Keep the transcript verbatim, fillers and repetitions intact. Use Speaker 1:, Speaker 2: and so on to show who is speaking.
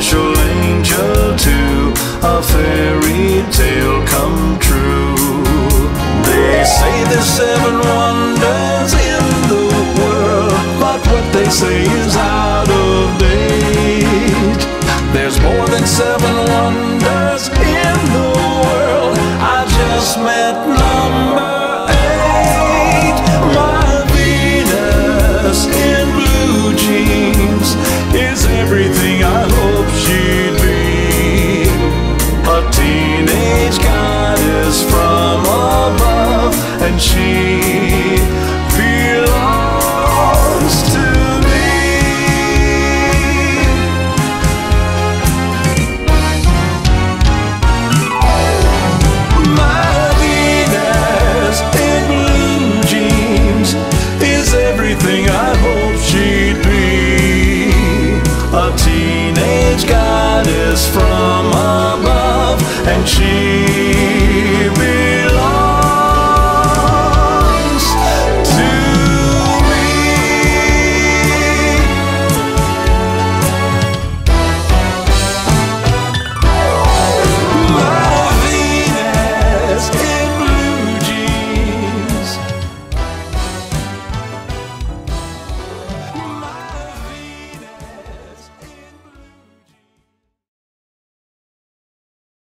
Speaker 1: special angel too, a fairy tale come true. They say there's seven wonders in the world, but what they say is out of date. There's more than seven wonders in the world, I just met number eight. My Venus in blue jeans is everything I hoped she'd be. A teenage goddess from above, and she belongs to me. My Venus in blue jeans is everything I hoped she'd be. A teenage goddess from above, and she